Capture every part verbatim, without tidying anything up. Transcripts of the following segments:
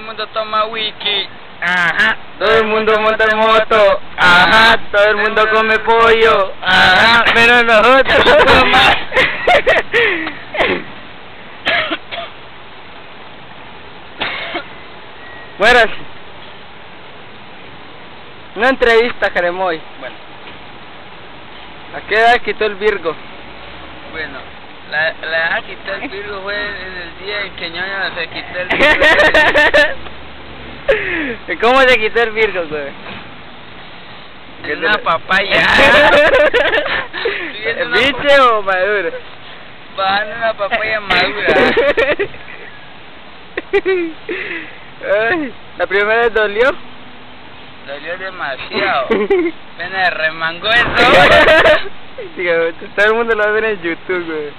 mundo toma wiki. Ajá. Todo el mundo monta en moto. Ajá. Todo el mundo come pollo. Ajá. Menos nosotros. Bueno, una entrevista, Caremoy. Bueno, ¿A qué edad quitó el Virgo? bueno. La, la edad que quitó el Virgo fue en el día en que Ñoño se quitó el Virgo. ¿Cómo se quitó el Virgo, güey? En una papaya. ¿Biche o maduro? Bajando una papaya madura. Ay, ¿la primera vez dolió? Dolió demasiado. Pena remangó eso. Sí, güey, todo el mundo lo va a ver en YouTube, güey.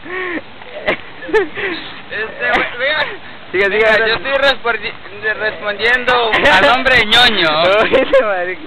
Este, güey, venga. Siga, Venga, siga, yo estoy respondi respondiendo al hombre Ñoño. Oye, marica.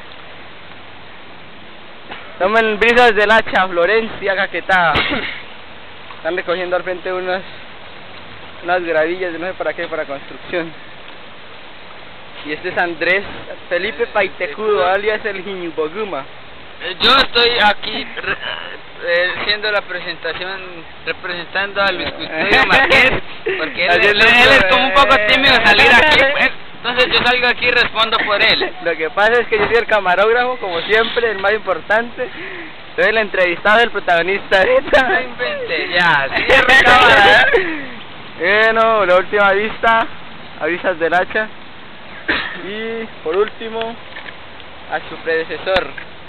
Tomen brisas del hacha, Florencia, Caquetá. Están recogiendo al frente unas unas gravillas de no sé para qué, para construcción. Y este es Andrés Felipe Paitecudo, alias el Jiñuboguma. Yo estoy aquí re, eh, haciendo la presentación, representando a Luis Custodio Márquez, porque él, él, él es como un poco tímido salir aquí, pues, entonces yo salgo aquí y respondo por él. Lo que pasa es que yo soy el camarógrafo, como siempre, el más importante. Soy el entrevistado del protagonista de esta. No invente, ya, cierre cámara. Bueno, la última vista, avisas del hacha. Y por último, a su predecesor.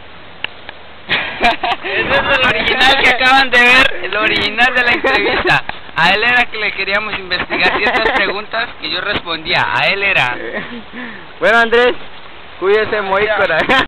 Ese es el original que acaban de ver, el original de la entrevista. A él era que le queríamos investigar ciertas preguntas que yo respondía, a él era. Bueno, Andrés, cuídese muy.